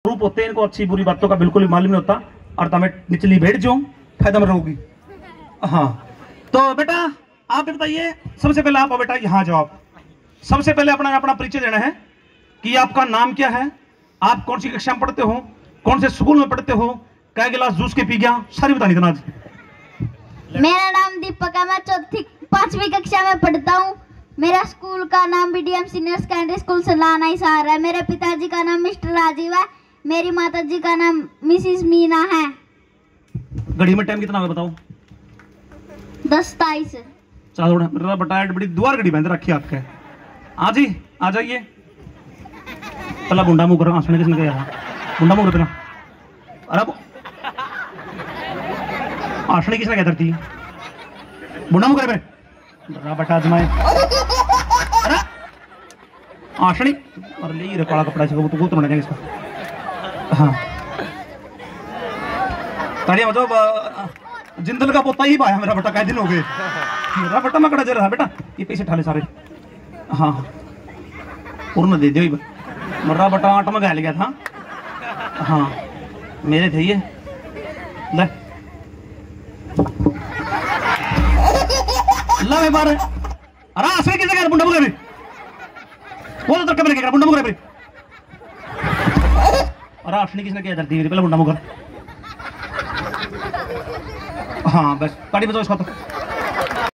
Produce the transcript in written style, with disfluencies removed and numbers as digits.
रूप होते हैं, इनको अच्छी बुरी बातों का बिल्कुल भी मालूम नहीं होता। और तमें निचली भेड़ जो फायदा में रहोगी। हाँ तो बेटा आप भी बताइए, सबसे पहले आप बेटा यहाँ जाओ। सबसे पहले अपना अपना परिचय देना है कि आपका नाम क्या है, आप कौन सी कक्षा में पढ़ते हो, कौन से स्कूल में पढ़ते हो, कै गिलास जूस के पी गया, सारी बतानी देना आज। मेरा नाम दीपक है, मैं 5वीं कक्षा में पढ़ता हूँ। मेरा स्कूल का नाम बीडीएम सीनियर सेकेंडरी स्कूल सलाना हिसार है। मेरे पिताजी का नाम मिस्टर राजीव है। मेरी माताजी का नाम मिसिस मीना है। घड़ी में टाइम कितना है बताओ? 10:23। चलो मेरा बेटा बड़ी द्वार घड़ी बंद रखी आपके। आज ही आ जाइए। पहला गुंडा मुंह करो, आंसू किसने कहा गुंडा मुंह करो? अरे आशनी किसने कह धरती बुढ़ा मुंह करे बेटा आजमाए। अरे आशनी और ले रे काला कपड़ा इसको तो बना देंगे इसका। हाँ ताड़िया मतलब जिंदल का पोता ही पाया मेरा बेटा, कई दिन हो गए मेरा बेटा। मैं कड़ा जा रहा बेटा, ये पैसे ठाले सारे। हाँ पूर्ण दे दियो मेरा बेटा, आठ में गल गया था। हाँ मेरे थे ये ले ला मैं बार। अरे असली किसे कर बुंडा मुगरे भी वो तो कैमरे के कर बुंडा मुगरे भी। अरे असली किसने किया धरती पहले बुंडा मुगर। हाँ बस पार्टी बजाओ इसका तो।